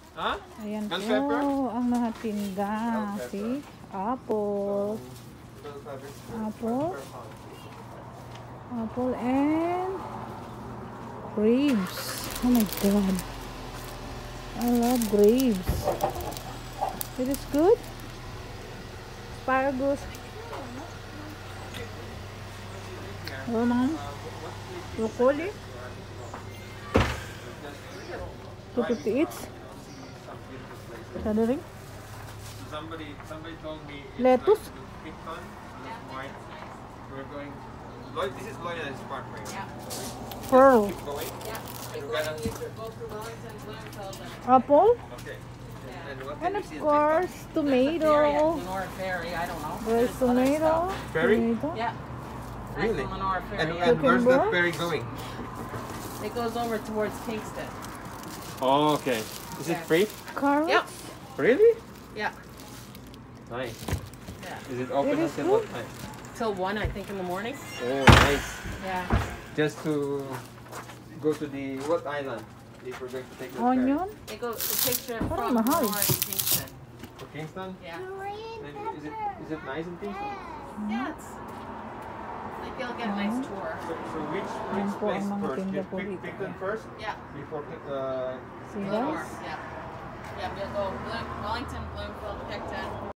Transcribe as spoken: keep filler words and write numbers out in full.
Huh? Ayan Bell po pepper? ang mga tinda. Bell pepper. See? Apple. So, bell pepper is per- Apple. per pound. Apple and grapes. Oh my god. I love grapes. It is good. Asparagus. Oh, ma'am. Broccoli. two fifty each. Sada rin. Somebody, somebody told me it's Lettuce. like to do picton. Right. We're going. Lloyd, this is Lloyd and Spark, right? Yeah. Pearl. Keep going. Yeah. And You're we're going, gonna. you should go through Wellington, Bloomfield, and Apple. Okay. And what And can we of see in course, Ferry at tomato. Lenora Ferry. I don't know. There's other tomato. stuff. Ferry? Tomato. Yeah. That's Really? the Lenora Picton? Ferry. And, yeah. and where's that Cucumber? ferry going? It goes over towards Kingston. Oh, okay. Is it Yeah. free? Carrots. Yep. Really? Yeah. Nice. Yeah. Is it open It is until what good. time? Till one, I think, in the morning. Oh, nice. Yeah. Just to go to the what island? If we're going to take the Onion. It goes. It takes you Parang from mahal. Lenora to Kingston. ferry for Kingston. Yeah. And is it is it nice in Kingston? Yeah. It's like you'll get a nice tour. So, so which Yan which po place ang mga first? tinda You po pick dito. Picton first Yeah. before uh, See Lenora. guys? Yeah. Yeah. We'll go Bloom, Wellington, Bloomfield, Picton.